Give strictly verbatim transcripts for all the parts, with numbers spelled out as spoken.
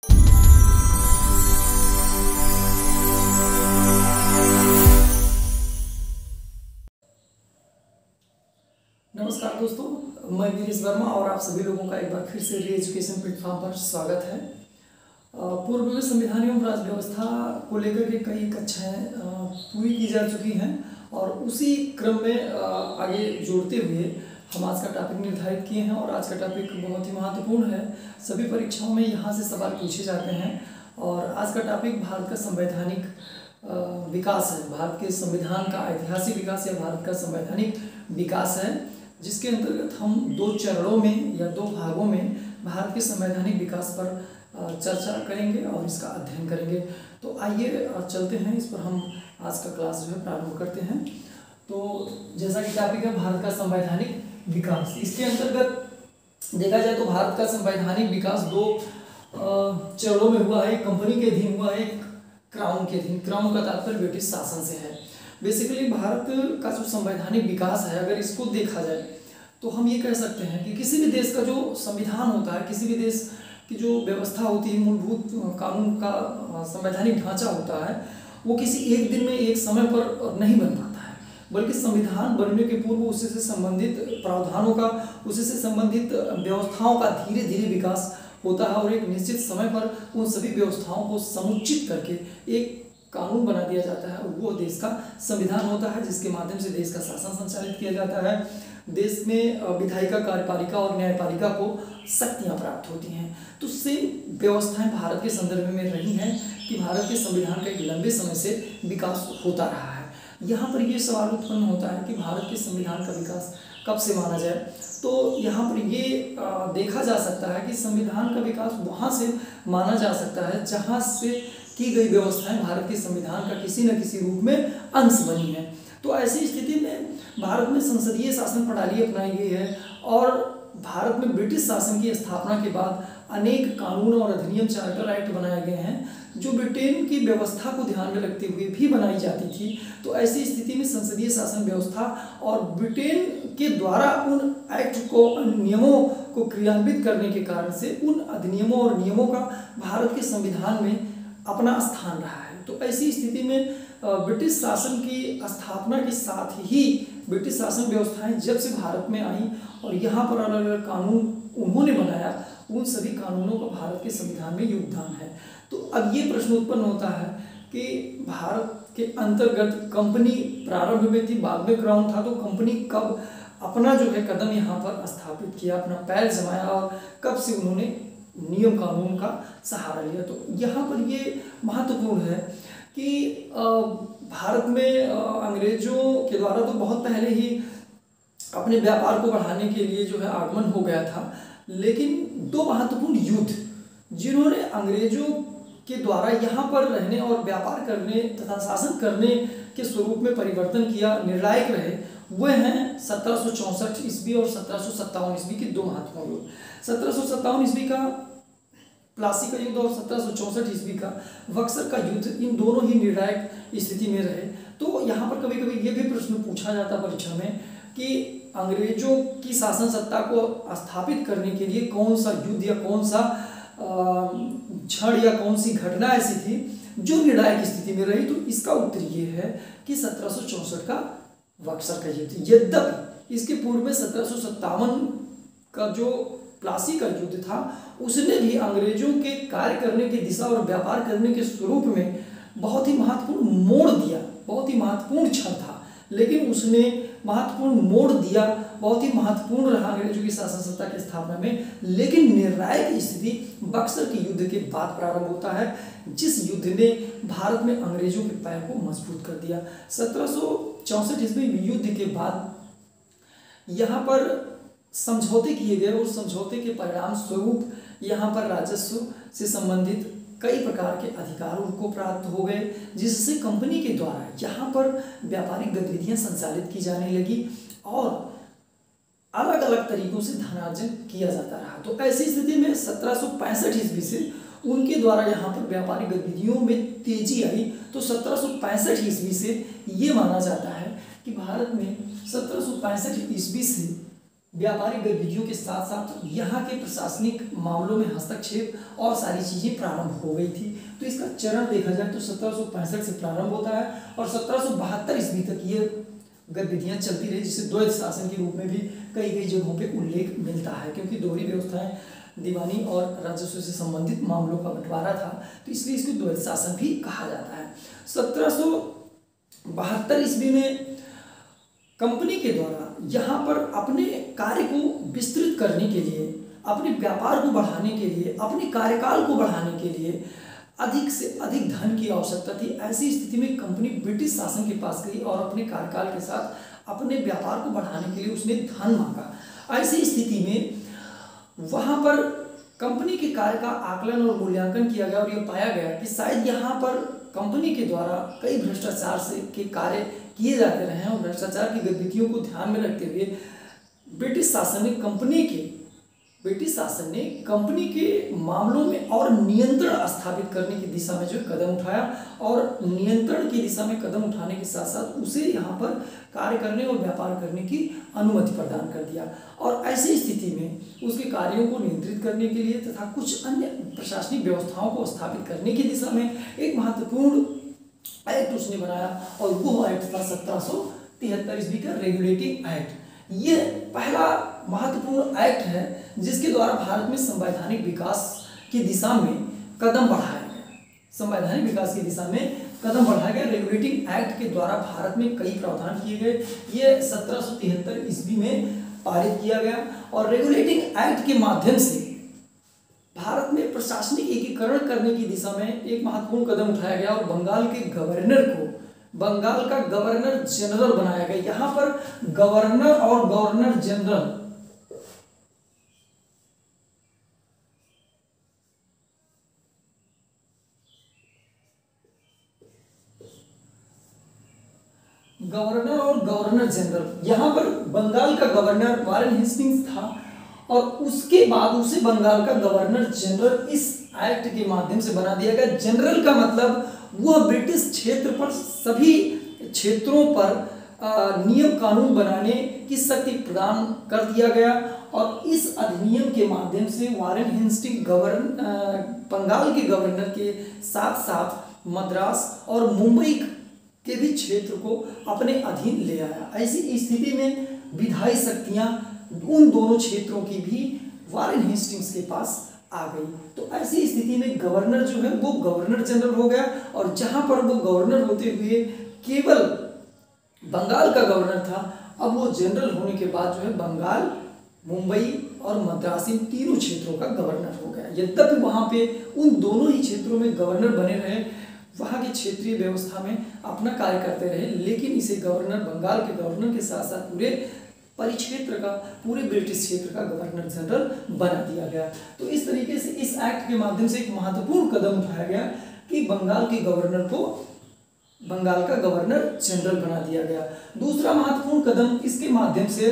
नमस्कार दोस्तों, मैं गिरीश वर्मा और आप सभी लोगों का एक बार फिर से री एजुकेशन प्लेटफॉर्म पर स्वागत है। पूर्व में संविधान एवं राज्य व्यवस्था को लेकर के कई कक्षाएं पूरी की जा चुकी हैं और उसी क्रम में आगे जोड़ते हुए हम आज का टॉपिक निर्धारित किए हैं। और आज का टॉपिक बहुत ही महत्वपूर्ण है, सभी परीक्षाओं में यहाँ से सवाल पूछे जाते हैं। और आज का टॉपिक भारत का संवैधानिक विकास है, भारत के संविधान का ऐतिहासिक विकास या भारत का संवैधानिक विकास है, जिसके अंतर्गत हम दो चरणों में या दो भागों में भारत के संवैधानिक विकास पर चर्चा करेंगे और इसका अध्ययन करेंगे। तो आइए चलते हैं, इस पर हम आज का क्लास जो है प्रारंभ करते हैं। तो जैसा कि टॉपिक है भारत का संवैधानिक विकास, इसके अंतर्गत देखा जाए तो भारत का संवैधानिक विकास दो चरणों में हुआ है। कंपनी के अधीन हुआ है, क्राउन के अधीन। क्राउन का तात्पर्य ब्रिटिश शासन से है। बेसिकली भारत का जो संवैधानिक विकास है, अगर इसको देखा जाए तो हम ये कह सकते हैं कि किसी भी देश का जो संविधान होता है, किसी भी देश की जो व्यवस्था होती है, मूलभूत कानून का संवैधानिक ढांचा होता है, वो किसी एक दिन में एक समय पर नहीं बन पाता है, बल्कि संविधान बनने के पूर्व उसी से संबंधित प्रावधानों का, उसी से संबंधित व्यवस्थाओं का धीरे धीरे विकास होता है और एक निश्चित समय पर उन सभी व्यवस्थाओं को समुचित करके एक कानून बना दिया जाता है। वो देश का संविधान होता है, जिसके माध्यम से देश का शासन संचालित किया जाता है। देश में विधायिका, कार्यपालिका और न्यायपालिका को शक्तियां प्राप्त होती हैं। तो सेम व्यवस्थाएं भारत के संदर्भ में रही हैं कि भारत के संविधान का एक लंबे समय से विकास होता रहा है। यहाँ पर ये सवाल उत्पन्न होता है कि भारत के संविधान का विकास कब से माना जाए। तो यहाँ पर ये देखा जा सकता है कि संविधान का विकास वहाँ से माना जा सकता है जहाँ से की गई व्यवस्थाएं भारत के संविधान का किसी न किसी रूप में अंश बनी है। तो ऐसी स्थिति में भारत में संसदीय शासन प्रणाली अपनाई गई है और भारत में ब्रिटिश शासन की स्थापना के बाद अनेक कानून और अधिनियम, चार्टर एक्ट बनाए गए हैं जो ब्रिटेन की व्यवस्था को ध्यान में रखते हुए भी बनाई जाती थी। तो ऐसी स्थिति में संसदीय शासन व्यवस्था और ब्रिटेन के द्वारा उन एक्ट को, नियमों को क्रियान्वित करने के कारण से उन अधिनियमों और नियमों का भारत के संविधान में अपना स्थान रहा है। तो ऐसी स्थिति में ब्रिटिश शासन की स्थापना के साथ ही ब्रिटिश शासन व्यवस्थाएं जब से भारत में आई और यहाँ पर अलग अलग कानून उन्होंने बनाया, उन सभी कानूनों का भारत के संविधान में योगदान है। तो अब ये प्रश्न उत्पन्न होता है कि भारत के अंतर्गत कंपनी प्रारंभ में थी, बाद में क्राउन था, तो कंपनी कब अपना जो है कदम यहाँ पर स्थापित किया, अपना पैर जमाया और कब से उन्होंने नियम कानून का सहारा लिया। तो यहाँ पर ये महत्वपूर्ण है कि भारत में अंग्रेजों के द्वारा तो बहुत पहले ही अपने व्यापार को बढ़ाने के लिए जो है आगमन हो गया था, लेकिन दो महत्वपूर्ण युद्ध जिन्होंने अंग्रेजों के द्वारा यहाँ पर रहने और व्यापार करने तथा शासन करने के स्वरूप में परिवर्तन किया, निर्णायक रहे, वह हैं सत्रह सौ चौंसठ ईस्वी और सत्रह सौ सत्तावन ईस्वी के दो महत्वपूर्ण युद्ध। सत्रह सौ सत्तावन ईस्वी का प्लासी का युद्ध और सत्रह सौ चौंसठ ईस्वी का बक्सर का युद्ध, इन दोनों ही निर्णायक स्थिति में रहे। तो यहाँ पर कभी कभी ये भी प्रश्न पूछा जाता परीक्षा में कि अंग्रेजों की शासन सत्ता को स्थापित करने के लिए कौन सा युद्ध या कौन सा क्षण या कौन सी घटना ऐसी थी जो निर्णायक स्थिति में रही। तो इसका उत्तर ये है कि सत्रह सौ चौंसठ का बक्सर का युद्ध। यद्यपि इसके पूर्व में सत्रह सौ सत्तावन का जो प्लासी का युद्ध था, उसने भी अंग्रेजों के कार्य करने की दिशा और व्यापार करने के स्वरूप में बहुत ही महत्वपूर्ण मोड़ दिया, बहुत ही महत्वपूर्ण क्षण था, लेकिन उसने महत्वपूर्ण मोड़ दिया, बहुत ही महत्वपूर्ण रहा अंग्रेजों की शासन सत्ता की स्थापना में। लेकिन निर्णायक स्थिति बक्सर के युद्ध के बाद प्रारंभ होता है, जिस युद्ध ने भारत में अंग्रेजों के पैर को मजबूत कर दिया। सत्रह सौ चौंसठ ईस्वी युद्ध के बाद यहाँ पर समझौते किए गए और समझौते के परिणाम स्वरूप यहाँ पर राजस्व से संबंधित कई प्रकार के अधिकार उनको प्राप्त हो गए, जिससे कंपनी के द्वारा यहाँ पर व्यापारिक गतिविधियां संचालित की जाने लगी और अलग अलग तरीकों से धनार्जन किया जाता रहा। तो ऐसी स्थिति में सत्रह सौ पैंसठ ईस्वी से उनके द्वारा यहाँ पर व्यापारिक गतिविधियों में तेजी आई। तो सत्रह सौ पैंसठ ईस्वी से ये माना जाता है कि भारत में सत्रह सौ पैंसठ ईस्वी से व्यापारिक गतिविधियों के साथ साथ यहाँ के प्रशासनिक मामलों में हस्तक्षेप और सारी चीजें प्रारंभ हो गई थी। तो इसका चरण देखा जाए तो सत्रह सौ पैंसठ से प्रारंभ होता है और सत्रह सौ बहत्तर ईस्वी तक ये गतिविधियां चलती रही, जिसे द्वैत शासन के रूप में भी कई कई जगहों पे उल्लेख मिलता है, क्योंकि दोहरी व्यवस्थाएं दीवानी और राजस्व से संबंधित मामलों का बंटवारा था, तो इसलिए इसको द्वैत शासन भी कहा जाता है। सत्रह सौ बहत्तर ईस्वी में कंपनी के द्वारा यहाँ पर अपने कार्य को विस्तृत करने के लिए, अपने व्यापार को बढ़ाने के लिए, अपने कार्यकाल को बढ़ाने के लिए अधिक से अधिक धन की आवश्यकता थी। ऐसी स्थिति में कंपनी ब्रिटिश शासन के पास गई और अपने कार्यकाल के साथ अपने व्यापार को बढ़ाने के लिए उसने धन मांगा। ऐसी स्थिति में वहाँ पर कंपनी के कार्य का आकलन और मूल्यांकन किया गया और यह पाया गया कि शायद यहाँ पर कंपनी के द्वारा कई भ्रष्टाचार से के कार्य किए जाते रहे हैं और भ्रष्टाचार की गतिविधियों को ध्यान में रखते हुए ब्रिटिश शासन ने कंपनी के ब्रिटिश शासन ने कंपनी के मामलों में और नियंत्रण स्थापित करने की दिशा में जो कदम उठाया और नियंत्रण की दिशा में कदम उठाने के साथ साथ उसे यहाँ पर कार्य करने और व्यापार करने की अनुमति प्रदान कर दिया। और ऐसी स्थिति में उसके कार्यों को नियंत्रित करने के लिए तथा कुछ अन्य प्रशासनिक व्यवस्थाओं को स्थापित करने की दिशा में एक महत्वपूर्ण एक्ट उसने बनाया और वो एक्ट था सत्रह सौ तिहत्तर ईस्वी का रेगुलेटिंग एक्ट। ये पहला महत्वपूर्ण एक्ट है जिसके द्वारा भारत में संवैधानिक विकास की दिशा में कदम बढ़ाया गया। संवैधानिक विकास की दिशा में कदम बढ़ाया गया। रेगुलेटिंग एक्ट के द्वारा भारत में कई प्रावधान किए गए। ये सत्रह सौ तिहत्तर ईस्वी में पारित किया गया और रेगुलेटिंग एक्ट के माध्यम से भारत में प्रशासनिक एकीकरण करने की दिशा में एक महत्वपूर्ण कदम उठाया गया और बंगाल के गवर्नर को बंगाल का गवर्नर जनरल बनाया गया। यहाँ पर गवर्नर और गवर्नर जनरल गवर्नर और गवर्नर जनरल यहाँ पर बंगाल का गवर्नर वारेन हेस्टिंग्स था और उसके बाद उसे बंगाल का गवर्नर जनरल इस एक्ट के माध्यम से बना दिया गया। जनरल का मतलब वह ब्रिटिश क्षेत्र पर सभी क्षेत्रों पर नियम कानून बनाने की शक्ति प्रदान कर दिया गया और इस अधिनियम के माध्यम से वारेन हेस्टिंग्स गवर्न बंगाल के गवर्नर के साथ साथ मद्रास और मुंबई के भी क्षेत्र को अपने अधीन ले आया। ऐसी स्थिति में विधायी शक्तियां उन दोनों क्षेत्रों की भी वारेन हेस्टिंग्स के पास आ गई। तो ऐसी स्थिति में गवर्नर जो है वो गवर्नर जनरल हो गया और जहां पर वो गवर्नर होते हुए केवल बंगाल का गवर्नर था, अब वो जनरल होने के बाद जो है बंगाल, मुंबई और मद्रास इन तीनों क्षेत्रों का गवर्नर हो गया। यद्यपि वहां पे उन दोनों ही क्षेत्रों में गवर्नर बने रहे, वहाँ की क्षेत्रीय व्यवस्था में अपना कार्य करते रहे, लेकिन इसे गवर्नर बंगाल के गवर्नर के साथ साथ पूरे परिक्षेत्र का, पूरे ब्रिटिश क्षेत्र का गवर्नर जनरल बना दिया गया। तो इस तरीके से इस एक्ट के माध्यम से एक महत्वपूर्ण कदम उठाया गया कि बंगाल के गवर्नर को बंगाल का गवर्नर जनरल बना दिया गया। दूसरा महत्वपूर्ण कदम इसके माध्यम से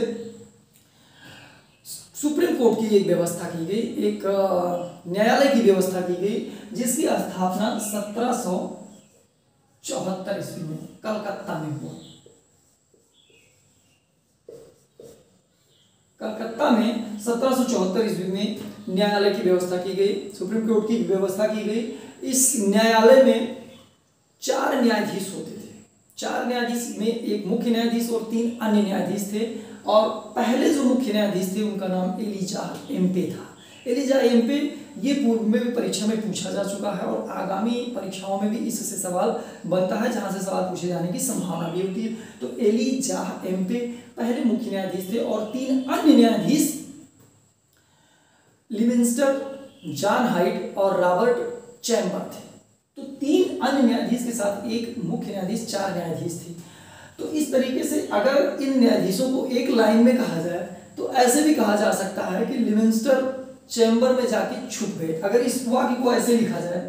सुप्रीम कोर्ट की एक व्यवस्था की गई, एक न्यायालय की व्यवस्था की गई, जिसकी स्थापना सत्रह सौ चौहत्तर ईस्वी में कलकत्ता में हुआ। कलकत्ता में सत्रह सौ चौहत्तर ईस्वी में न्यायालय की व्यवस्था की गई, सुप्रीम कोर्ट की व्यवस्था की गई। इस न्यायालय में चार न्यायाधीश होते थे। चार न्यायाधीश में एक मुख्य न्यायाधीश और तीन अन्य न्यायाधीश थे और पहले जो मुख्य न्यायाधीश थे उनका नाम एलिजाह एम्पे था। एलिजाह एम्पे ये पूर्व में भी परीक्षा में पूछा जा चुका है और आगामी परीक्षाओं में भी इससे सवाल बनता है, जहां से सवाल पूछे जाने की संभावना भी होती है। तो एलिजाह एम्पे पहले मुख्य न्यायाधीश थे और तीन अन्य न्यायाधीश लिविंगस्टन, जॉन हाइट और रॉबर्ट चैम्बर थे। तो तीन अन्य न्यायाधीश के साथ एक मुख्य न्यायाधीश, चार न्यायाधीश थे। तो इस तरीके से अगर इन न्यायाधीशों को एक लाइन में कहा जाए तो ऐसे भी कहा जा सकता है कि लिविंगस्टन चैम्बर में जाके छुप गए। अगर इस वाक्य को ऐसे लिखा जाए,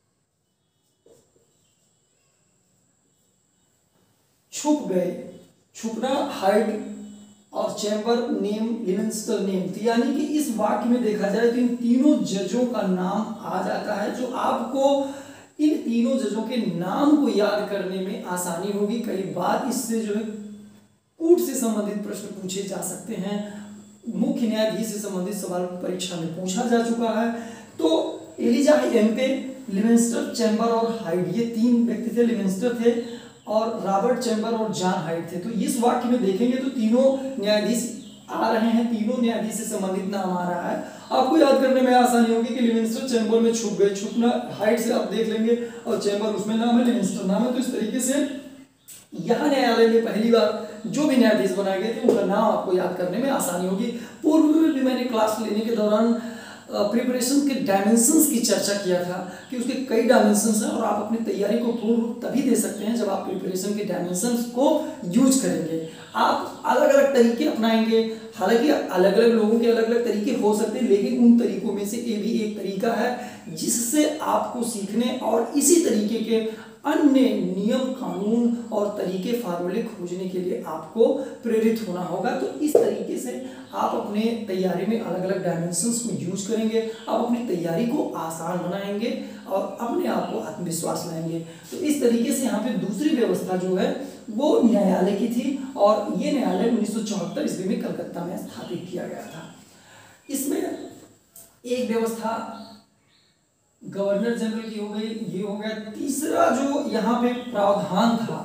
छुप गए, छुपना, हाइड और चैम्बर नेम, लिविंगस्टन नेम। तो यानी कि इस वाक्य में देखा जाए तो इन तीनों जजों का नाम आ जाता है, जो आपको इन तीनों जजों के नाम को याद करने में आसानी होगी। कई बार इससे जो है कूट से संबंधित प्रश्न पूछे जा सकते हैं, मुख्य न्यायाधीश से संबंधित सवाल परीक्षा में पूछा जा चुका है। तो एलिजा एम्पे, लिविंगस्टन, चैम्बर और हाइड, ये तीन व्यक्ति थे। लिविंगस्टन थे और रॉबर्ट चैम्बर और जॉन हाइड थे। तो इस वाक्य में देखेंगे तो तीनों न्यायाधीश आ रहे हैं, तीनों न्यायाधीश से संबंधित नाम आ रहा है। आपको याद करने में आसानी होगी कि लिविंगस्टन चैम्बर में छुप गए, छुपना हाइड से आप देख लेंगे और चैम्बर उसमें नाम है, लिविंगस्टन नाम है। तो इस तरीके से यहाँ न्यायालय में पहली बार जो भी न्यायाधीश बनाए गए थे उनका नाम आपको याद करने में आसानी होगी। पूर्व में भी मैंने क्लास लेने के दौरान प्रिपरेशन के डायमेंशंस की चर्चा किया था कि उसके कई डायमेंशंस हैं और आप अपनी तैयारी को पूर्ण तभी दे सकते हैं जब आप प्रिपरेशन के डायमेंशंस को यूज करेंगे। आप अलग अलग तरीके अपनाएंगे, हालांकि अलग अलग लोगों के अलग अलग तरीके हो सकते हैं, लेकिन उन तरीकों में से ये भी एक तरीका है जिससे आपको सीखने और इसी तरीके के अन्य नियम, कानून और तरीके, फार्मूले खोजने के लिए आपको प्रेरित होना होगा। तो इस तरीके से आप अपने तैयारी में अलग अलग डायमेंशंस को यूज करेंगे, आप अपनी तैयारी को आसान बनाएंगे और अपने आप को आत्मविश्वास लाएंगे। तो इस तरीके से यहाँ पे दूसरी व्यवस्था जो है वो न्यायालय की थी और ये न्यायालय उन्नीस सौ चौहत्तर ईस्वी में कलकत्ता में स्थापित किया गया था। इसमें एक व्यवस्था गवर्नर जनरल की हो गई, ये हो गया। तीसरा जो यहाँ पे प्रावधान था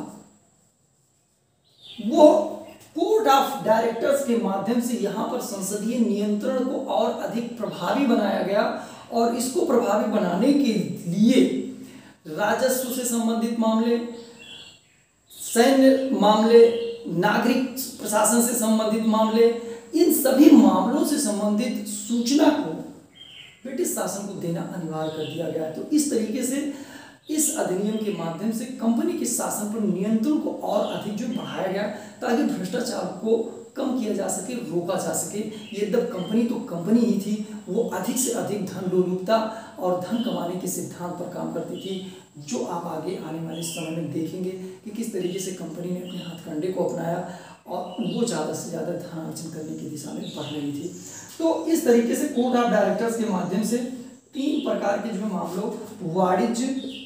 वो कोर्ट ऑफ डायरेक्टर्स के माध्यम से यहाँ पर संसदीय नियंत्रण को और अधिक प्रभावी बनाया गया और इसको प्रभावी बनाने के लिए राजस्व से संबंधित मामले, सैन्य मामले, नागरिक प्रशासन से संबंधित मामले, इन सभी मामलों से संबंधित सूचना को ब्रिटिश शासन को देना अनिवार्य कर दिया गया है। तो इस तरीके से इस अधिनियम के माध्यम से कंपनी के शासन पर नियंत्रण को और अधिक जो बढ़ाया गया ताकि भ्रष्टाचार को कम किया जा सके, रोका जा सके। यद्यप कंपनी तो कंपनी ही थी, वो अधिक से अधिक धन लोलुपता और धन कमाने के सिद्धांत पर काम करती थी, जो आप आगे आने वाले समय में देखेंगे कि किस तरीके से कंपनी ने अपने हथकंडे को अपनाया और वो ज़्यादा से ज़्यादा धन अर्जन करने की दिशा में बढ़ रही थी। तो इस तरीके से कोर्ट ऑफ डायरेक्टर्स के माध्यम से तीन प्रकार के जो मामलों, वाणिज्य,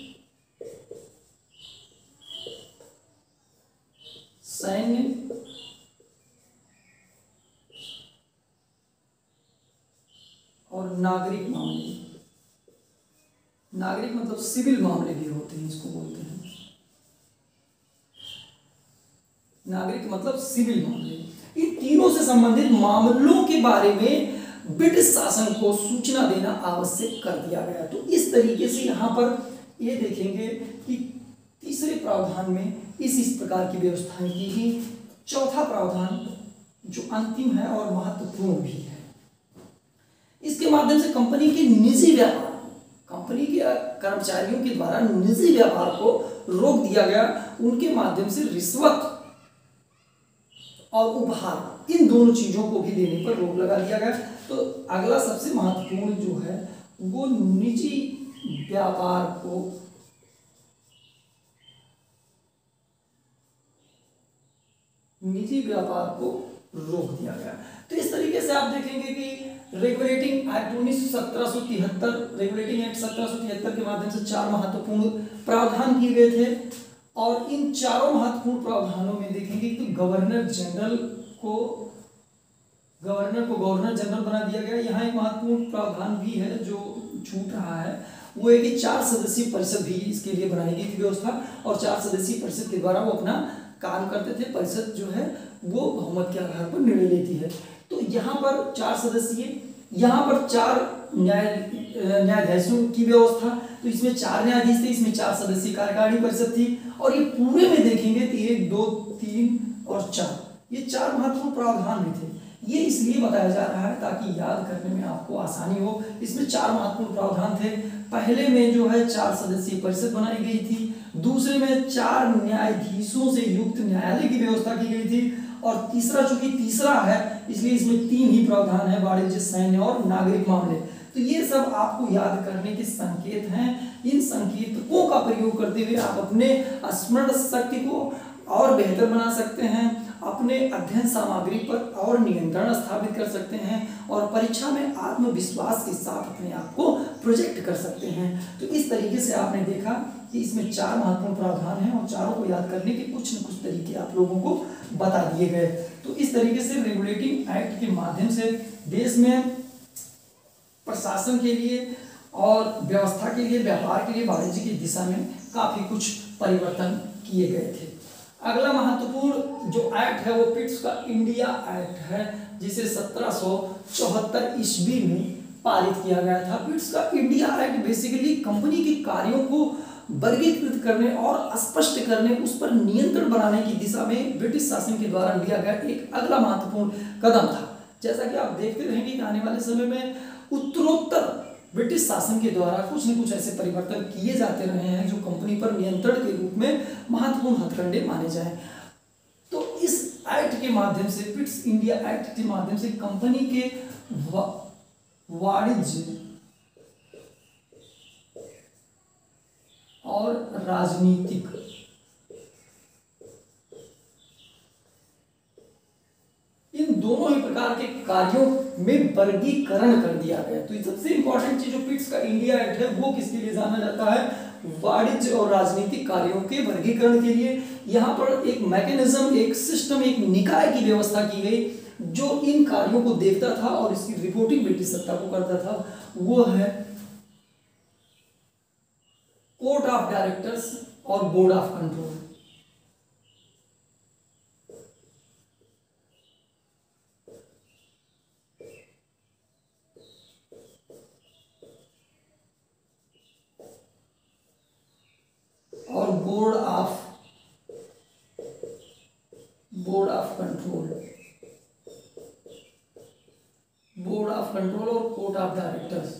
सैन्य और नागरिक मामले, नागरिक मतलब सिविल मामले भी होते हैं, इसको बोलते हैं नागरिक मतलब सिविल मामले। इन तीनों से संबंधित मामलों के बारे में ब्रिटिश शासन को सूचना देना आवश्यक कर दिया गया। तो इस तरीके से यहाँ पर ये देखेंगे कि तीसरे प्रावधान में इस इस प्रकार की व्यवस्थाएं की गई। चौथा प्रावधान जो अंतिम है और महत्वपूर्ण भी है, इसके माध्यम से कंपनी के निजी व्यापार, कंपनी के कर्मचारियों के द्वारा निजी व्यापार को रोक दिया गया। उनके माध्यम से रिश्वत और उपहार, इन दोनों चीजों को भी देने पर रोक लगा दिया गया। तो अगला सबसे महत्वपूर्ण जो है वो निजी व्यापार को निजी व्यापार को रोक दिया गया। तो इस तरीके से आप देखेंगे कि रेगुलेटिंग एक्ट उन्नीस सत्रह सौ तिहत्तर रेगुलेटिंग एक्ट सत्रह सौ तिहत्तर के माध्यम से चार महत्वपूर्ण प्रावधान किए गए थे और इन चारों महत्वपूर्ण प्रावधानों में देखेंगे कि गवर्नर जनरल को गवर्नर को गवर्नर जनरल बना दिया गया। यहाँ एक महत्वपूर्ण प्रावधान भी है जो छूट रहा है, वो है कि चार सदस्यीय परिषद भी इसके लिए बनाई गई थी व्यवस्था और चार सदस्यीय परिषद के द्वारा वो अपना काम करते थे। परिषद जो है वो बहुमत के आधार पर निर्णय लेती है। तो यहाँ पर चार सदस्यीय, यहाँ पर चार न्याय न्यायाधीशों की व्यवस्था, तो इसमें चार न्यायाधीश थे, इसमें चार सदस्यीय कार्यकारिणी परिषद थी और ये पूरे में देखेंगे तो एक, दो, तीन और चार, ये चार महत्वपूर्ण प्रावधान भी थे। ये इसलिए बताया जा रहा है ताकि याद करने में आपको आसानी हो। इसमें चार महत्वपूर्ण प्रावधान थे। पहले में जो है चार सदस्यीय परिषद बनाई गई थी, दूसरे में चार न्यायाधीशों से युक्त न्यायालय की व्यवस्था की गई थी और तीसरा, चूंकि तीसरा है इसलिए इसमें तीन ही प्रावधान है, वाणिज्य, सैन्य और नागरिक मामले। तो ये सब आपको याद करने के संकेत हैं। इन संकेतकों का प्रयोग करते हुए आप अपने स्मरण शक्ति को और बेहतर बना सकते हैं अपने अध्ययन सामग्री पर और नियंत्रण स्थापित कर सकते हैं और परीक्षा में आत्मविश्वास के साथ अपने आप को प्रोजेक्ट कर सकते हैं। तो इस तरीके से आपने देखा कि इसमें चार महत्वपूर्ण प्रावधान हैं और चारों को याद करने के कुछ न कुछ तरीके आप लोगों को बता दिए गए। तो इस तरीके से रेगुलेटिंग एक्ट के माध्यम से देश में प्रशासन के लिए और व्यवस्था के लिए, व्यापार के लिए, वाणिज्य की दिशा में काफी कुछ परिवर्तन किए गए थे। अगला महत्वपूर्ण जो एक्ट है वो पिट्स का इंडिया एक्ट है, जिसे सत्रह सौ चौहत्तर ईस्वी में पारित किया गया था। पिट्स का इंडिया एक्ट बेसिकली कंपनी के कार्यों को वर्गीकृत करने और स्पष्ट करने, उस पर नियंत्रण बनाने की दिशा में ब्रिटिश शासन के द्वारा लिया गया एक अगला महत्वपूर्ण कदम था। जैसा कि आप देखते रहेंगे कि आने वाले समय में उत्तरोत्तर ब्रिटिश शासन के द्वारा कुछ न कुछ ऐसे परिवर्तन किए जाते रहे हैं जो कंपनी पर नियंत्रण के रूप में महत्वपूर्ण हथकंडे माने जाएं। तो इस एक्ट के माध्यम से, पिट्स इंडिया एक्ट के माध्यम से कंपनी के वाणिज्य और राजनीतिक इन दोनों ही प्रकार के कार्यों में वर्गीकरण कर दिया गया। तो सबसे इंपॉर्टेंट चीज जो पिट्स का इंडिया एक्ट है वो किसके लिए जाना जाता है? वाणिज्य और राजनीतिक कार्यों के वर्गीकरण के लिए। यहाँ पर एक मैकेनिज्म, एक सिस्टम, एक निकाय की व्यवस्था की गई जो इन कार्यों को देखता था और इसकी रिपोर्टिंग ब्रिटिश सत्ता को करता था। वो है कोर्ट ऑफ डायरेक्टर्स और बोर्ड ऑफ कंट्रोल। और board of board of control board of control और कोर्ट ऑफ डायरेक्टर्स,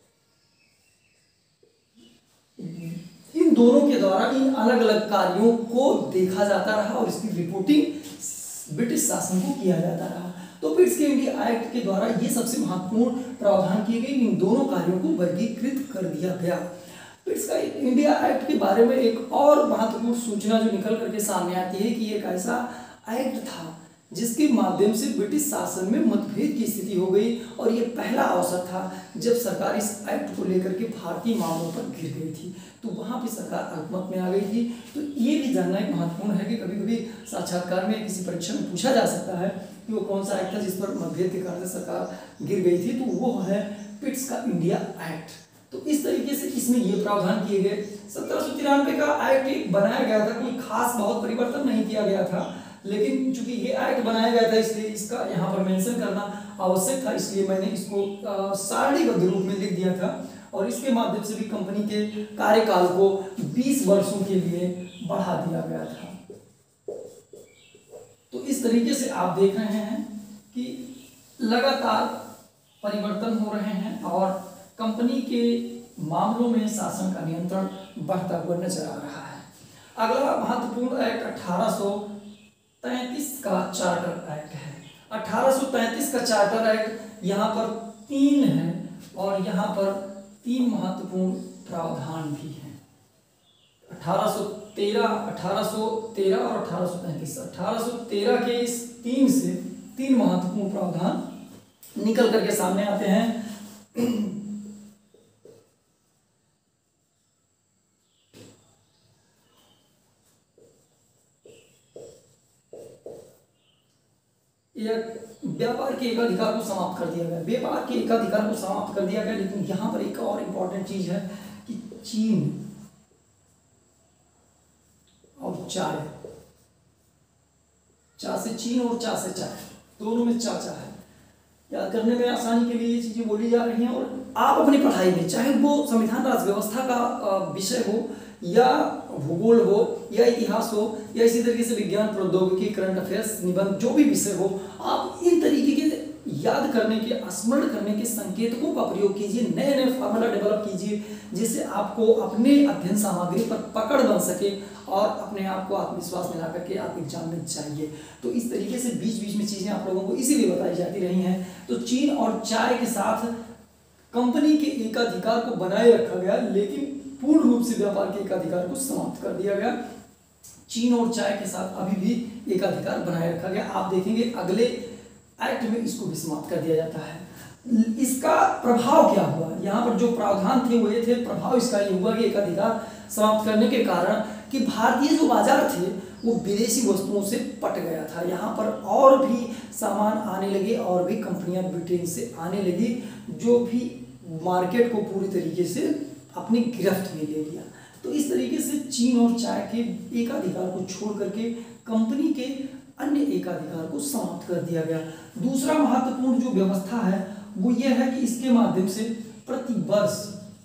इन दोनों के द्वारा इन अलग अलग कार्यों को देखा जाता रहा और इसकी रिपोर्टिंग ब्रिटिश शासन को किया जाता रहा। तो पिट्स के इंडिया एक्ट के द्वारा ये सबसे महत्वपूर्ण प्रावधान किए गए, इन दोनों कार्यों को वर्गीकृत कर दिया गया। पिट्स का इंडिया एक्ट के बारे में एक और महत्वपूर्ण सूचना जो निकल करके सामने आती है कि एक ऐसा एक्ट था जिसके माध्यम से ब्रिटिश शासन में मतभेद की स्थिति हो गई और ये पहला अवसर था जब सरकार इस एक्ट को लेकर के भारतीय मामलों पर घिर गई थी। तो वहाँ पे सरकार अल्पमत में आ गई थी। तो ये भी जानना एक महत्वपूर्ण है कि कभी कभी साक्षात्कार में किसी परीक्षा में पूछा जा सकता है कि वो कौन सा एक्ट था जिस पर मतभेद के कारण सरकार गिर गई थी। तो वो है पिट्स का इंडिया एक्ट। तो इस तरीके से इसमें ये प्रावधान किए गए। सत्रह सौ तिरानवे का एक्ट बनाया गया था, कोई खास बहुत परिवर्तन नहीं किया गया था, लेकिन चूंकि ये एक्ट बनाया गया था इसलिए इसका यहाँ पर मेंशन करना आवश्यक था, इसलिए मैंने इसको सारणीबद्ध रूप में लिख दिया था। और इसके माध्यम से भी कंपनी के कार्यकाल को बीस वर्षों के लिए बढ़ा दिया गया था। तो इस तरीके से आप देख रहे हैं कि लगातार परिवर्तन हो रहे हैं और कंपनी के मामलों में शासन का नियंत्रण बढ़ता हुआ नजर आ रहा है। अगला महत्वपूर्ण एक्ट अठारह सौ तैंतीस का चार्टर एक्ट है। अठारह सौ तैंतीस का चार्टर एक्ट यहाँ पर तीन है और यहाँ पर तीन महत्वपूर्ण प्रावधान भी हैं। अठारह सौ तेरह, अठारह सौ तेरह और अठारह सौ तैंतीस। अठारह सौ तेरह के इस तीन से तीन महत्वपूर्ण प्रावधान निकल करके सामने आते हैं। व्यापार के एकाधिकार को समाप्त कर दिया गया, व्यापार के एकाधिकार को समाप्त कर दिया गया। लेकिन यहाँ पर एक और इम्पोर्टेंट चीज है कि चीन और चाय, चा से चीन और चा से चाय, दोनों में चाचा है। याद करने में आसानी के लिए ये चीजें बोली जा रही हैं। और आप अपनी पढ़ाई में चाहे वो संविधान राज व्यवस्था का विषय हो या भूगोल हो या इतिहास हो या इसी तरीके से विज्ञान, प्रौद्योगिकी, करंट अफेयर्स, निबंध, जो भी विषय हो, आप इन तरीके के याद करने के, स्मरण करने के संकेतकों का प्रयोग कीजिए, नए नए फार्मूला डेवलप कीजिए जिससे आपको अपने अध्ययन सामग्री पर पकड़ बन सके और अपने आप को आत्मविश्वास में ला करके आप एग्जाम में जाइए। तो इस तरीके से बीच बीच में चीजें आप लोगों को इसीलिए बताई जाती रही हैं। तो चीन और चाय के साथ कंपनी के एकाधिकार को बनाए रखा गया, लेकिन पूर्ण रूप से व्यापार के एकाधिकार को समाप्त कर दिया गया। चीन और चाय के साथ अभी भी एकाधिकार बनाए रखा गया। आप देखेंगे अगले एक्ट में इसको भी समाप्त कर दिया जाता है। इसका प्रभाव क्या हुआ, यहाँ पर जो प्रावधान थे वो ये थे, प्रभाव इसका ये हुआ कि एकाधिकार समाप्त करने के कारण कि भारतीय जो बाजार थे वो विदेशी वस्तुओं से पट गया था। यहाँ पर और भी सामान आने लगे और भी कंपनियां ब्रिटेन से आने लगी, जो भी मार्केट को पूरी तरीके से अपनी गिरफ्त में ले लिया। तो इस तरीके से चीन और चाय के एकाधिकार को छोड़ करके कंपनी के अन्य एकाधिकार को समाप्त कर दिया गया। दूसरा महत्वपूर्ण जो व्यवस्था है वो ये है कि इसके माध्यम से प्रति वर्ष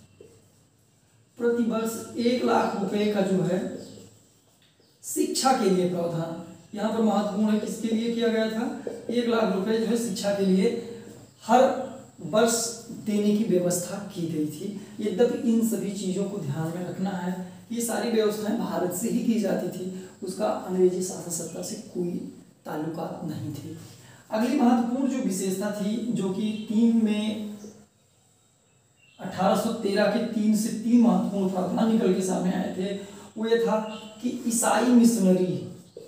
प्रति वर्ष एक लाख रुपए का जो है शिक्षा के लिए प्रावधान यहाँ पर महत्वपूर्ण है। किसके लिए किया गया था, एक लाख रुपए जो है शिक्षा के लिए हर वर्ष देने की व्यवस्था की गई थी। यद्यपि इन सभी चीज़ों को ध्यान में रखना है, ये सारी व्यवस्थाएं भारत से ही की जाती थी, उसका अंग्रेजी शासन सत्ता से कोई ताल्लुकात नहीं थे। अगली महत्वपूर्ण जो विशेषता थी, जो कि तीन में अठारह सौ तेरह के तीन से तीन महत्वपूर्ण प्रावधान निकल के सामने आए थे, वो ये था कि ईसाई मिशनरी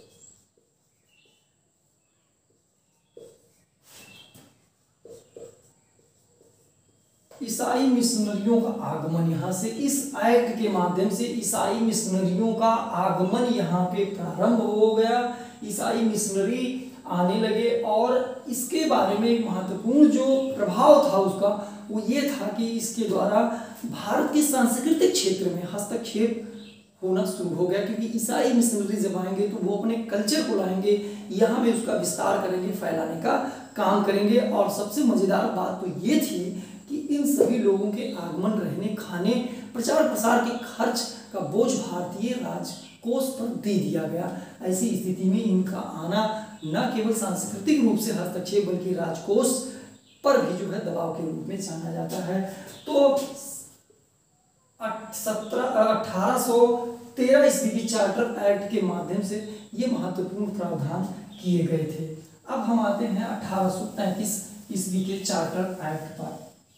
ईसाई मिशनरियों का आगमन, यहाँ से इस एक्ट के माध्यम से ईसाई मिशनरियों का आगमन यहाँ पे प्रारंभ हो गया। ईसाई मिशनरी आने लगे और इसके बारे में एक महत्वपूर्ण जो प्रभाव था उसका वो ये था कि इसके द्वारा भारत के सांस्कृतिक क्षेत्र में हस्तक्षेप होना शुरू हो गया, क्योंकि ईसाई मिशनरी जब आएंगे तो वो अपने कल्चर को लाएंगे, यहाँ पे उसका विस्तार करेंगे, फैलाने का काम करेंगे। और सबसे मजेदार बात तो ये थी कि इन सभी लोगों के आगमन, रहने, खाने, प्रचार प्रसार के खर्च का बोझ भारतीय राजकोष पर दे दिया गया। ऐसी स्थिति में इनका आना न केवल सांस्कृतिक रूप से हस्तक्षेप बल्कि राजकोष पर भी जो है दबाव के रूप में जाना जाता है। तो सत्रह अठारह सौ तेरह ईस्वी की चार्टर एक्ट के माध्यम से ये महत्वपूर्ण प्रावधान किए गए थे। अब हम आते हैं अठारह सौ तैंतीस ईस्वी के चार्टर एक्ट पर।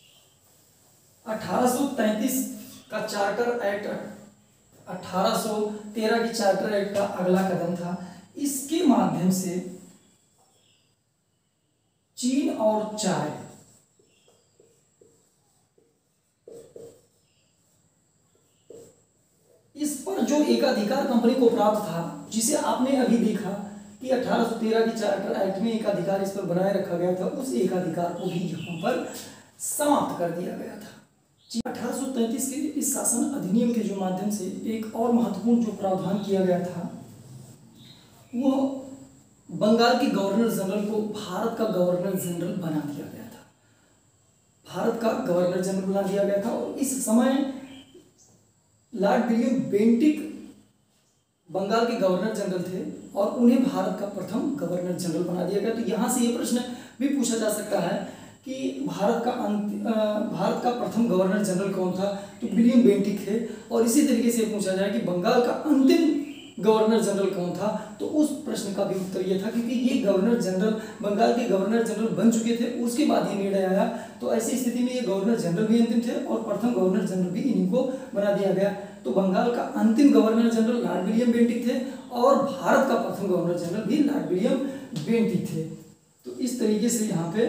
अठारह सौ तैंतीस का चार्टर एक्ट अठारह सौ तेरह की चार्टर एक्ट का अगला कदम था। इसके माध्यम से चीन और चाय इस पर जो एकाधिकार कंपनी को प्राप्त था, जिसे आपने अभी देखा कि अठारह सौ तेरह की चार्टर एक्ट में एकाधिकार इस पर बनाए रखा गया था, उस एकाधिकार को भी यहाँ पर समाप्त कर दिया गया था। अठारह सौ तैंतीस के इस शासन अधिनियम के जो माध्यम से एक और महत्वपूर्ण जो प्रावधान किया गया था वो बंगाल के गवर्नर जनरल को भारत का गवर्नर जनरल बना दिया गया था। भारत का गवर्नर जनरल बना दिया गया था और इस समय लॉर्ड विलियम बेंटिक बंगाल के गवर्नर जनरल थे और उन्हें भारत का प्रथम गवर्नर जनरल बना दिया गया। तो यहाँ से ये प्रश्न भी पूछा जा सकता है कि भारत का अंत भारत का प्रथम गवर्नर जनरल कौन था, तो विलियम बेंटिक थे। और इसी तरीके से पूछा जाए कि बंगाल का अंतिम गवर्नर जनरल कौन था, तो उस प्रश्न का भी उत्तर ये था क्योंकि ये गवर्नर जनरल बंगाल के गवर्नर जनरल बन चुके थे, उसके बाद ये निर्णय आया। तो ऐसी स्थिति में ये गवर्नर जनरल भी अंतिम थे और प्रथम गवर्नर जनरल भी इन्हीं को बना दिया गया। तो बंगाल का अंतिम governor general Lord William Bentinck थे और भारत का प्रथम गवर्नर जनरल भी लॉर्ड विलियम बेंटिक थे। तो इस तरीके से यहाँ पे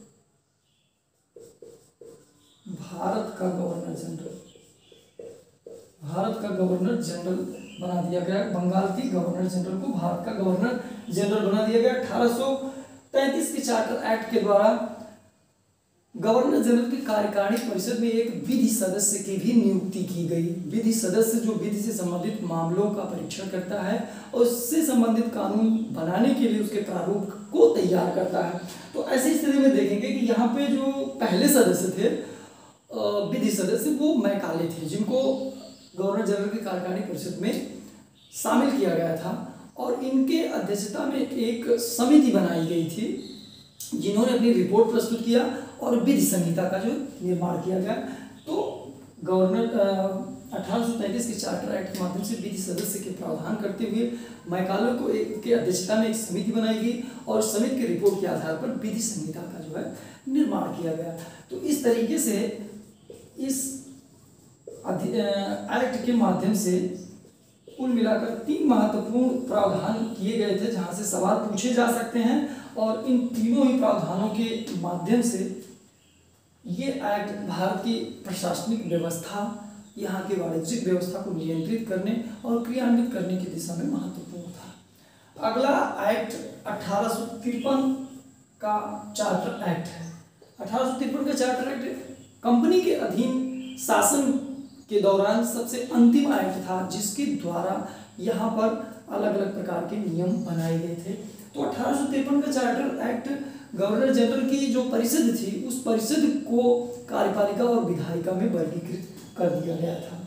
भारत का गवर्नर जनरल भारत का गवर्नर जनरल बना दिया गया। बंगाल की गवर्नर जनरल को भारत का गवर्नर जनरल बना दिया गया। अठारह सौ तैंतीस के चार्टर एक्ट के द्वारा गवर्नर जनरल की कार्यकारिणी परिषद में एक विधि सदस्य की भी नियुक्ति की गई। विधि सदस्य जो विधि से संबंधित मामलों का परीक्षण करता है और उससे संबंधित कानून बनाने के लिए उसके प्रारूप को तैयार करता है। तो ऐसी स्थिति में देखेंगे कि यहाँ पे जो पहले सदस्य थे विधि सदस्य वो मैकाले थे, जिनको गवर्नर जनरल की कार्यकारिणी परिषद में शामिल किया गया था और इनके अध्यक्षता में एक समिति बनाई गई थी जिन्होंने अपनी रिपोर्ट प्रस्तुत किया और विधि संहिता का जो निर्माण किया गया। तो गवर्नर अठारह सौ तैंतीस के चार्टर एक्ट के माध्यम से विधि सदस्य के प्रावधान करते हुए मैकाले को एक के अध्यक्षता में एक समिति बनाई गई और समिति की रिपोर्ट के आधार पर विधि संहिता का जो है निर्माण किया गया। तो इस तरीके से इस एक्ट के माध्यम से कुल मिलाकर तीन महत्वपूर्ण प्रावधान किए गए थे जहां से सवाल पूछे जा सकते हैं, और इन तीनों ही प्रावधानों के माध्यम से ये एक्ट भारत की प्रशासनिक व्यवस्था, यहाँ की वाणिज्यिक व्यवस्था को नियंत्रित करने और क्रियान्वित करने की दिशा में महत्वपूर्ण था। अगला एक्ट अठारह सौ तिरपन का चार्टर एक्ट है। अठारह सौ तिरपन का चार्टर एक्ट कंपनी के अधीन शासन के दौरान सबसे अंतिम एक्ट था, जिसके द्वारा यहाँ पर अलग अलग प्रकार के नियम बनाए गए थे। तो अठारह सौ तिरपन का चार्टर एक्ट गवर्नर जनरल की जो परिषद थी, उस परिषद को कार्यपालिका और विधायिका में वर्गीकृत कर दिया गया था।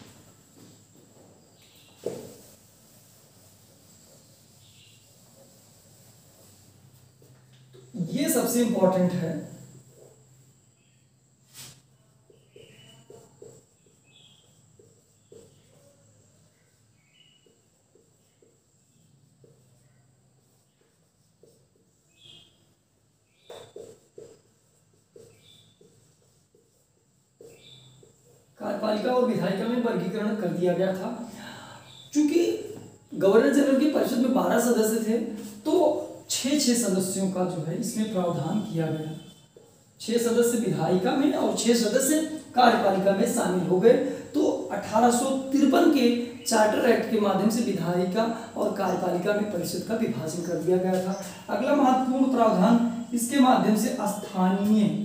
ये सबसे इंपॉर्टेंट है। कार्यपालिका और विधायिका में वर्गीकरण कर दिया गया था। चूंकि गवर्नर जनरल की परिषद में बारह सदस्य थे, तो छह छह सदस्यों का जो है इसमें प्रावधान किया गया। छह सदस्य विधायिका में और छह सदस्य कार्यपालिका में शामिल हो गए। तो अठारह सौ तिरपन के चार्टर एक्ट के माध्यम से विधायिका और कार्यपालिका में परिषद का विभाजन कर दिया गया था। अगला महत्वपूर्ण प्रावधान, इसके माध्यम से स्थानीय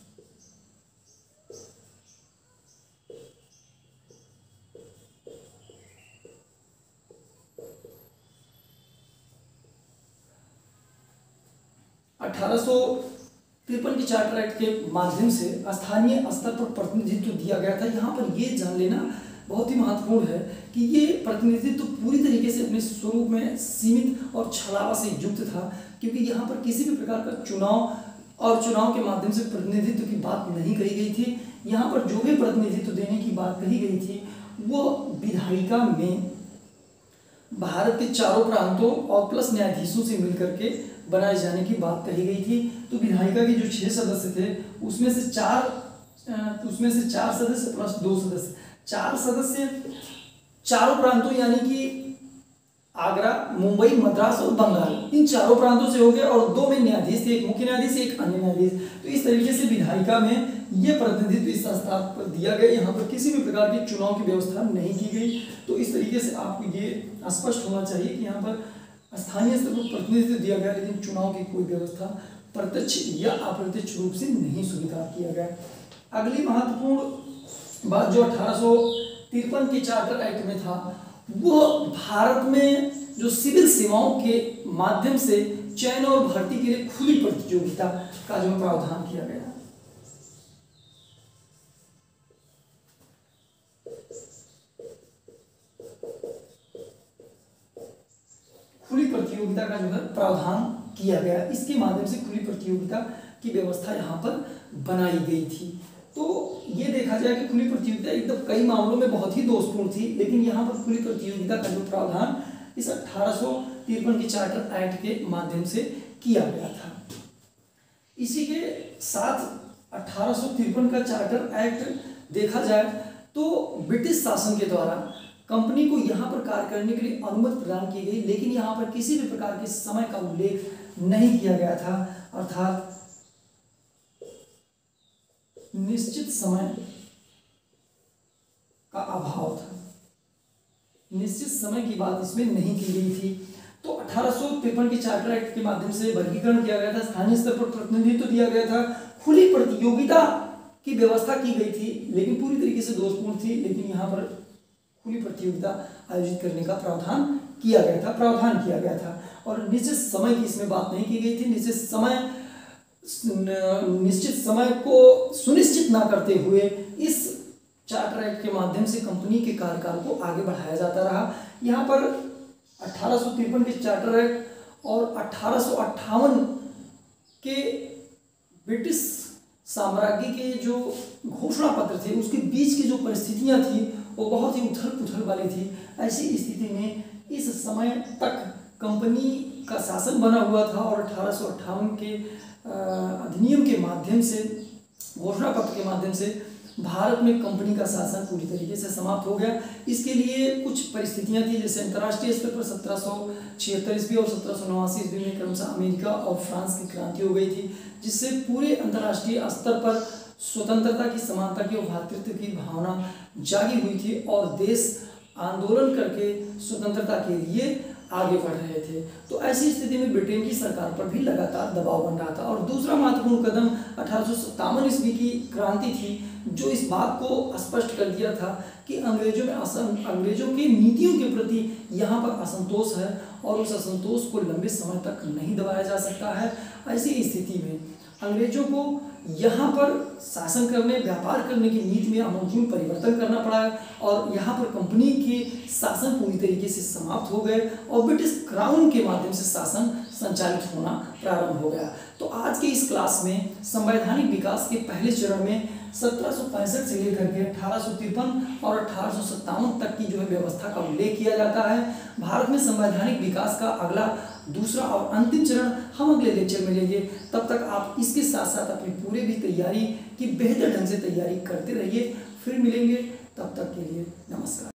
अठारह सौ तिरपन के चार्टर एक्ट के माध्यम से स्थानीय स्तर पर प्रतिनिधित्व दिया गया था। यहाँ पर ये जान लेना बहुत ही महत्वपूर्ण है कि ये प्रतिनिधित्व पूरी तरीके से अपने स्वरूप में सीमित और छलावा से युक्त था, क्योंकि यहाँ पर किसी भी प्रकार का चुनाव और चुनाव के माध्यम से प्रतिनिधित्व की बात नहीं कही गई थी। यहाँ पर जो भी प्रतिनिधित्व देने की बात कही गई थी वो विधायिका में भारत के चारों प्रांतों और प्लस न्यायाधीशों से मिलकर के बनाए जाने की बात कही गई थी। तो विधायिका के जो छह सदस्य थे उसमें से चार उसमें से चार सदस्य प्लस दो सदस्य चार सदस्य चारों प्रांतों यानी कि आगरा, मुंबई, मद्रास और बंगाल, इन चारों प्रांतों से हो गए, और दो में न्यायाधीश थे, एक मुख्य न्यायाधीश एक अन्य न्यायाधीश। तो इस तरीके से विधायिका में ये प्रतिनिधित्व इस स्तर पर दिया गया। यहाँ पर किसी भी प्रकार के चुनाव की व्यवस्था नहीं की गई। तो इस तरीके से आपको ये स्पष्ट होना चाहिए कि यहाँ पर स्थानीय स्तर पर प्रतिनिधित्व दिया गया, लेकिन चुनाव की कोई व्यवस्था प्रत्यक्ष या अप्रत्यक्ष रूप से नहीं स्वीकार किया गया। अगली महत्वपूर्ण बात जो अठारह सौ तिरपन के चार्टर एक्ट में था, वो भारत में जो सिविल सेवाओं के माध्यम से चयन और भर्ती के लिए खुली प्रतियोगिता का जो प्रावधान किया गया। खुली प्रतियोगिता का जो है प्रावधान किया गया, इसके माध्यम से खुली प्रतियोगिता की व्यवस्था यहाँ पर बनाई गई थी। तो ये देखा जाए कि खुली प्रतियोगिता एकदम कई मामलों में बहुत ही दोषपूर्ण थी, लेकिन यहाँ पर खुली प्रतियोगिता का जो प्रावधान इस अठारह सौ तिरपन के चार्टर एक्ट के माध्यम से किया गया था। इसी के साथ अठारह सौ तिरपन का चार्टर एक्ट देखा जाए तो ब्रिटिश शासन के द्वारा कंपनी को यहाँ पर कार्य करने के लिए अनुमति प्रदान की गई, लेकिन यहाँ पर किसी भी प्रकार के समय का उल्लेख नहीं किया गया था, अर्थात निश्चित समय का अभाव था। निश्चित समय की बात इसमें नहीं की गई थी। तो अठारह सौ तिरपन के चार्टर एक्ट के माध्यम से वर्गीकरण किया गया था, स्थानीय स्तर पर प्रतिनिधित्व दिया गया था, खुली प्रतियोगिता की व्यवस्था की गई थी, लेकिन पूरी तरीके से दोषपूर्ण थी। लेकिन यहाँ पर खुली प्रतियोगिता आयोजित करने का प्रावधान किया गया था प्रावधान किया गया था और निश्चित समय की इसमें बात नहीं की गई थी। निश्चित समय निश्चित समय को सुनिश्चित ना करते हुए इस चार्टर एक्ट के माध्यम से कंपनी के कार्यकाल को आगे बढ़ाया जाता रहा। यहाँ पर अठारह सौ तिरपन के चार्टर एक्ट और अठारह सौ अट्ठावन के ब्रिटिश साम्राज्य के जो घोषणा पत्र थे उसके बीच की जो परिस्थितियां थी वो बहुत ही उथल पुथल वाली थी। ऐसी स्थिति में इस समय तक कंपनी का शासन बना हुआ था और अठारह सौ अट्ठावन के अधिनियम के माध्यम से, घोषणा पत्र के माध्यम से भारत में कंपनी का शासन पूरी तरीके से समाप्त हो गया। इसके लिए कुछ परिस्थितियां थी, जैसे अंतर्राष्ट्रीय स्तर पर सत्रह सौ छिहत्तर ईस्वी और सत्रह सौ नवासी ईस्वी में क्रमशः अमेरिका और फ्रांस की क्रांति हो गई थी, जिससे पूरे अंतर्राष्ट्रीय स्तर पर स्वतंत्रता की, समानता की और भ्रातृत्व की भावना जागी हुई थी और देश आंदोलन करके स्वतंत्रता के लिए आगे बढ़ रहे थे। तो ऐसी स्थिति में ब्रिटेन की सरकार पर भी लगातार दबाव बन रहा था। और दूसरा महत्वपूर्ण कदम अठारह सौ सत्तावन ईस्वी की क्रांति थी, जो इस बात को स्पष्ट कर दिया था कि अंग्रेजों में असं अंग्रेजों की नीतियों के प्रति यहाँ पर असंतोष है और उस असंतोष को लंबे समय तक नहीं दबाया जा सकता है। ऐसी स्थिति में अंग्रेजों को यहाँ पर शासन करने, व्यापार करने की नीति में आमूल परिवर्तन करना पड़ा और यहाँ पर कंपनी के शासन पूरी तरीके से समाप्त हो गए और ब्रिटिश क्राउन के माध्यम से शासन संचालित होना प्रारंभ हो गया। तो आज के इस क्लास में संवैधानिक विकास के पहले चरण में सत्रह सौ पैंसठ से लेकर के अठारह सौ तिरपन और अठारह सौ सत्तावन तक की जो है व्यवस्था का उल्लेख किया जाता है। भारत में संवैधानिक विकास का अगला दूसरा और अंतिम चरण हम अगले लेक्चर में लेंगे। तब तक आप इसके साथ साथ अपनी पूरी भी तैयारी की बेहतर ढंग से तैयारी करते रहिए। फिर मिलेंगे, तब तक के लिए नमस्कार।